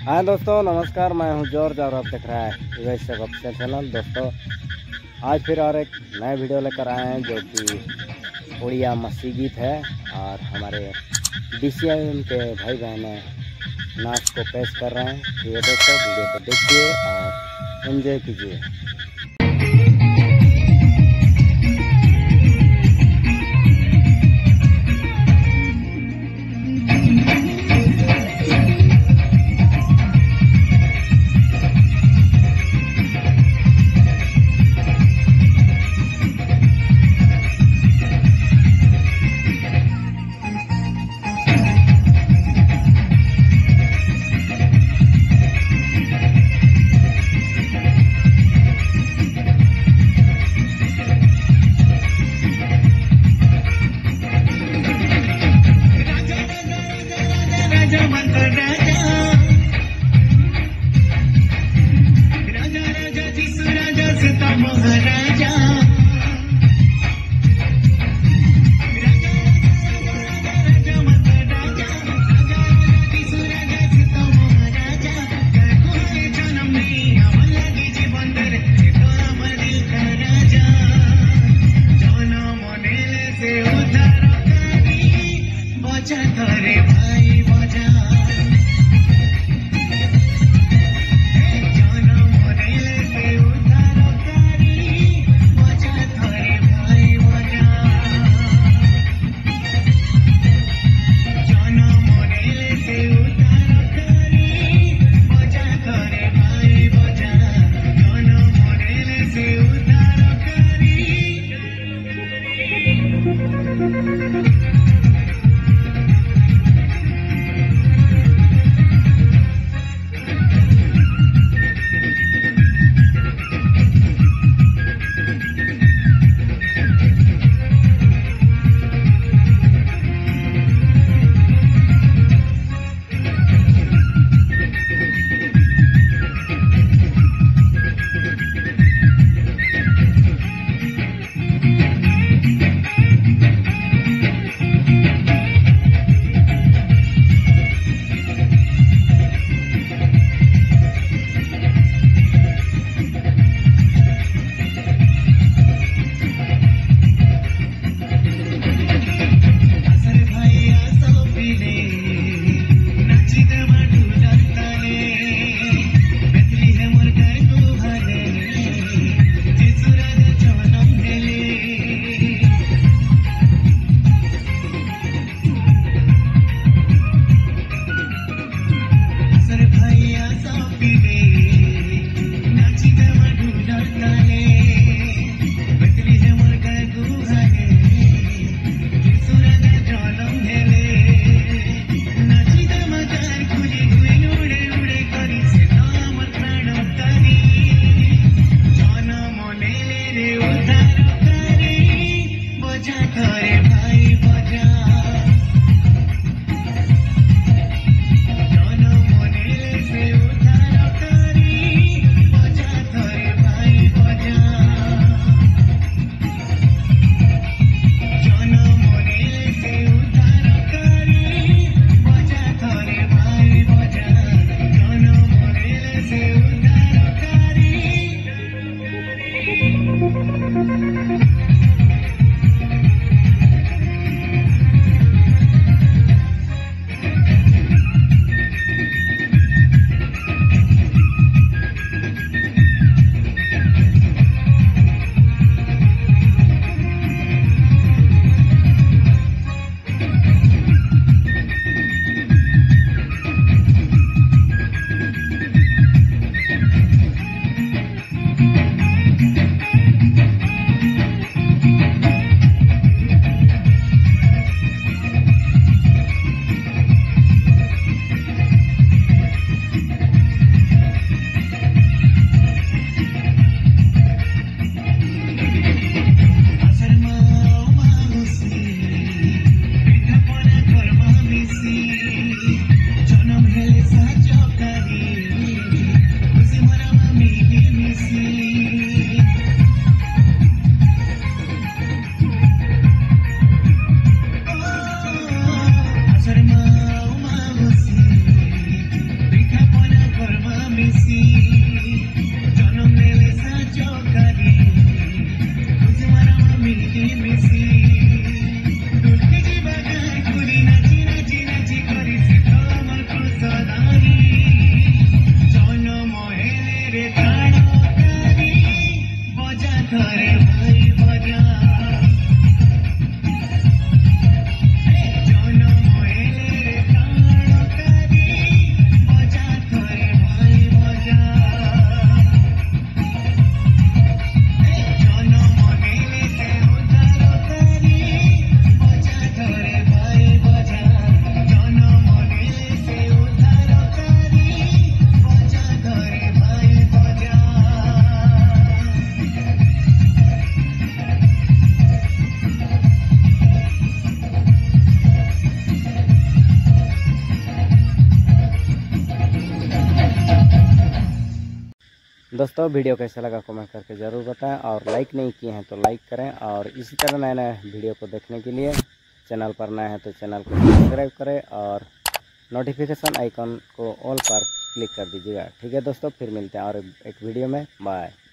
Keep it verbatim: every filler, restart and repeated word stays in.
हाँ दोस्तों नमस्कार, मैं हूं जॉर्ज और आप देख रहे हैं यूएस ऑफिशियल चैनल। दोस्तों आज फिर और एक नए वीडियो लेकर आए हैं जो कि उड़िया मस्सी गीत है और हमारे डीसीएम के भाई बहन नाच को पेश कर रहे हैं। ये दोस्तों वीडियो को देखिए और एंजॉय कीजिए। Jana monele se uthara दोस्तों वीडियो कैसा लगा कमेंट करके ज़रूर बताएं, और लाइक नहीं किए हैं तो लाइक करें, और इसी तरह नए नए वीडियो को देखने के लिए चैनल पर नए हैं तो चैनल को सब्सक्राइब करें और नोटिफिकेशन आइकन को ऑल पर क्लिक कर दीजिएगा। ठीक है दोस्तों, फिर मिलते हैं और एक वीडियो में। बाय।